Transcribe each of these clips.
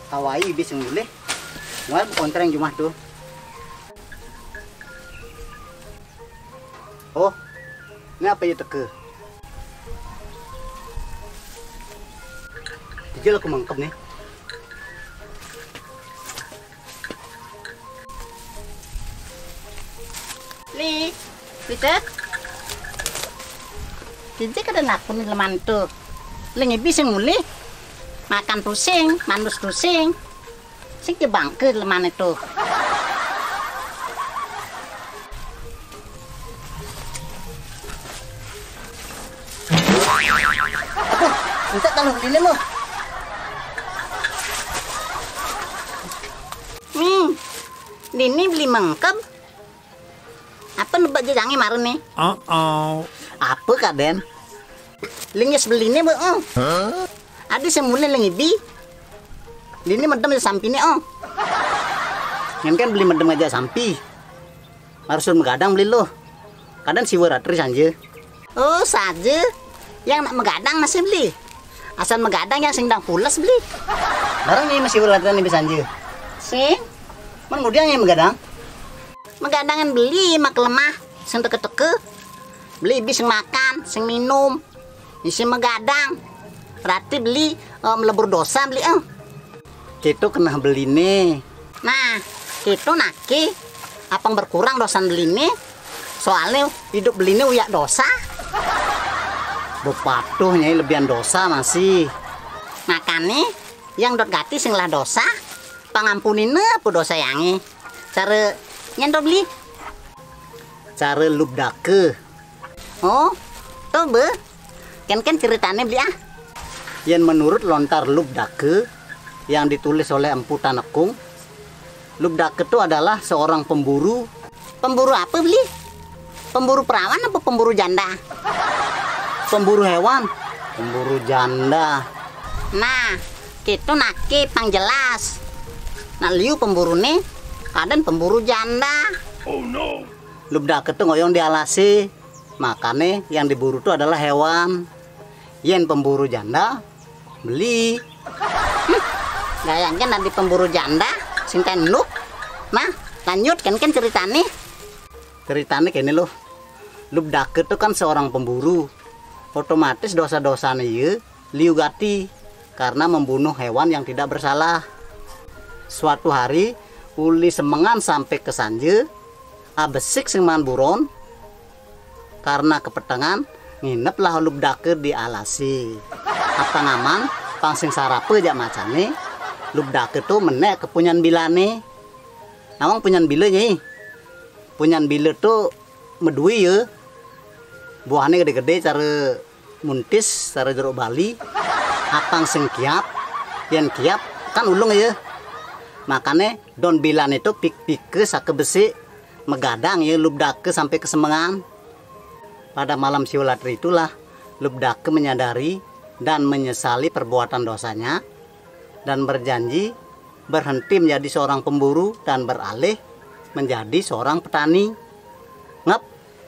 Hawaii bis yang boleh. Mau kontreng cuma tuh. Oh, ini apa ya teke? Dijel aku mangkep nih. Li, Peter. Jadi kada nakun leman tuh. Lengi bising muli. Makan pusing, manus pusing. Sing jebangke leman itu. Minta kalau ini lo. Dini beli mangkep. Apa nebak jajangi marun nih? Apa kaden? Lingis beli nih, Bu. Ada semula lengi bi. Dini medem aja sampi nih, Yang kan beli medem aja sampi. Harus megadang beli lo. Kadang si waratris aja. Oh, saja. Yang nak megadang masih beli. Asal megadang yang sindang pulas beli. Barang ini masih waratris nih bisa aja. Sing. Man kemudian yang megadang. Megadangan beli mak lemah. Sing teke-teke. Beli bis sing makan, sing minum. Isi megadang. Berarti beli melebur dosa beli. Itu kena beli nih. Nah, itu naki. Apang berkurang dosa beli nih. Soalnya hidup beli nih uyak dosa. Bepatuhnya lebihan dosa masih. Makanya yang dot gati sing lah dosa. Pangampunin apa dosa yangi. Cara nyendok beli. Cara lubdake. Oh, tuh be. Kan ceritanya beli Yang menurut lontar lubdake yang ditulis oleh Empu Tanekung, lubdake itu adalah seorang pemburu. Pemburu apa beli? Pemburu perawan apa pemburu janda? Pemburu hewan. Pemburu janda. Nah, itu naki pang jelas. Nah, liu pemburu nih, kadang pemburu janda. Oh no. Lubdake itu ngoyong dialasi. Makanya yang diburu itu adalah hewan. Yen pemburu janda beli. Gayangnya nanti pemburu janda sing tenuk. Nah, lanjut kan ceritanya. Ceritanya kayak loh. Lubdake itu kan seorang pemburu. Otomatis dosa-dosanya ya liu gati karena membunuh hewan yang tidak bersalah. Suatu hari uli semengan sampai ke sanje, abesik sing man buron. Karena kepetengan ngineplah lubdake di alasi. Apa ngaman pangsing sarape jak macane. Lubdake tuh menek ke punyan bilane. Nawang punyan bile nih. Punyan bile tuh medui ya. Buahnya gede-gede cara muntis, cara jeruk bali. Apang sing kiap, yang kiap kan ulung ya. Makanya don bilan itu pik-pike sake besi megadang ya lubdake sampai ke semengan. Pada malam Siwalatri itulah lubdake menyadari dan menyesali perbuatan dosanya dan berjanji berhenti menjadi seorang pemburu dan beralih menjadi seorang petani. Ngep.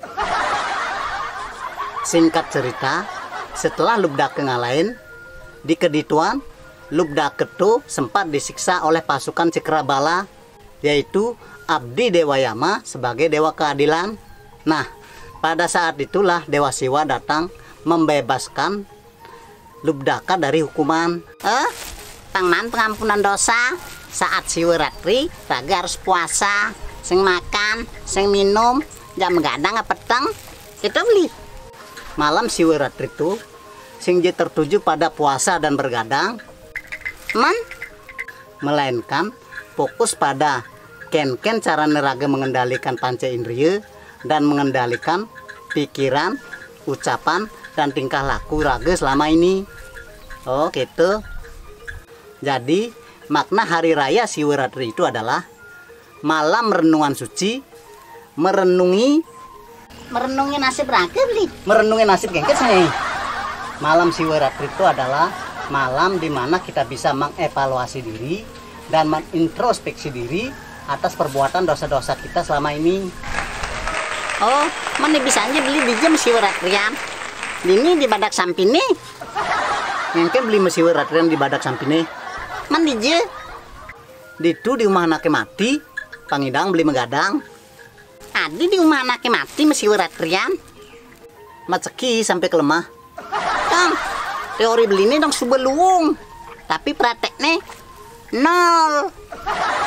Singkat cerita, setelah lubdake ngalahin di kedituan, lubdake itu sempat disiksa oleh pasukan Cikrabala, yaitu Abdi Dewa Yama sebagai dewa keadilan. Nah, pada saat itulah Dewa Siwa datang membebaskan lubdaka dari hukuman. Pangman pengampunan dosa saat Siwaratri raga harus puasa, sing makan, sing minum, jam gadang peteng. Itu beli. Malam Siwaratri itu sing tertuju pada puasa dan bergadang, melainkan fokus pada ken cara neraga mengendalikan panca indera dan mengendalikan pikiran, ucapan, dan tingkah laku raga selama ini. Oh gitu. Jadi makna hari raya Siwaratri itu adalah malam renungan suci, merenungi nasib raga beli. Merenungi nasib kengket nih. Malam Siwaratri itu adalah malam dimana kita bisa mengevaluasi diri dan mengintrospeksi diri atas perbuatan dosa-dosa kita selama ini. Oh, mana bisa aja beli di jam Siwaratrian. Ini di badak samping nih. Yang beli Siwaratrian di badak samping nih. Man di je, Ditu di rumah anaknya mati, pangidang beli megadang. Adi di rumah anaknya mati mesti wiratrian. Maceki sampai kelemah. Dong, teori beli ini dong subeluung. Tapi prakteknya nol.